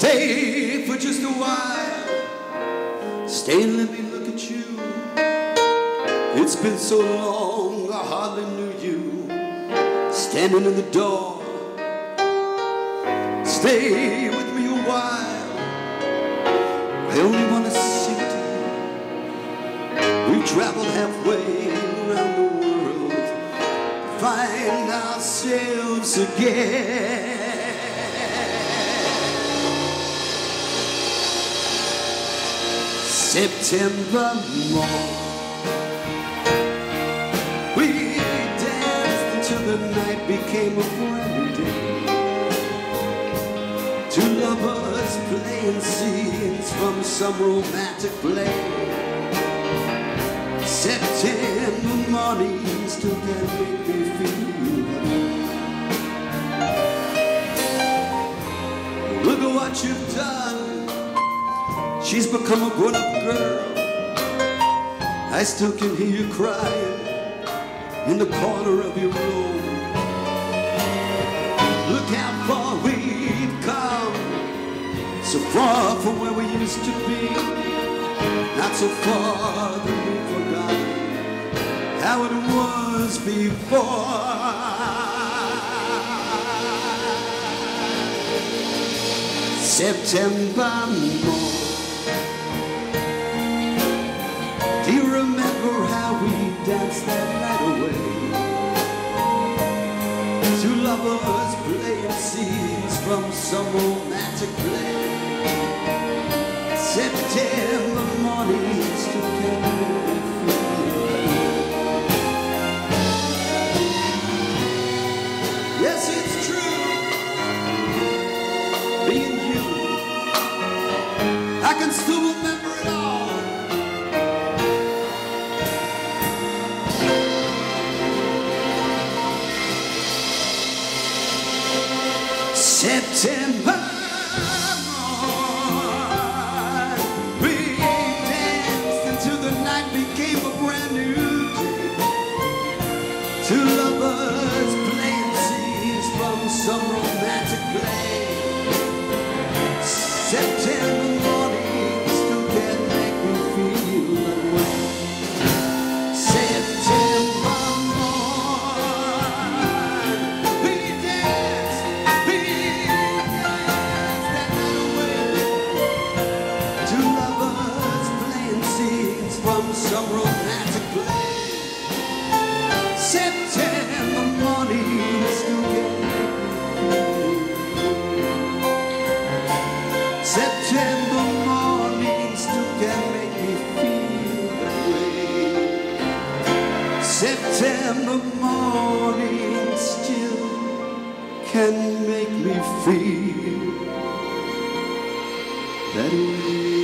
Stay for just a while. Stay and let me look at you. It's been so long, I hardly knew you. Standing in the door. Stay with me a while. I only want to sing to you. We've traveled halfway around the world to find ourselves again. September morn, we danced until the night became a brand new day. Two lovers playing scenes from some romantic play. September mornings still can make me feel that. Look at what you've done. She's become a grown-up girl. I still can hear you crying in the corner of your room. Look how far we've come, so far from where we used to be. Not so far that we've forgotten how it was before. September morn. Do you remember how we danced that night away? Two lovers playing scenes from some romantic play. September mornings still can make me feel. Yes, it's true. Me and you, I can still remember it all. September morn, we danced until the night became a brand new day. Two lovers playing scenes from some romantic play. September morning still can make me feel that way. September some romantic play. September morning still can make me feel. September morning still can make me feel that way. September morning still can make me feel that way.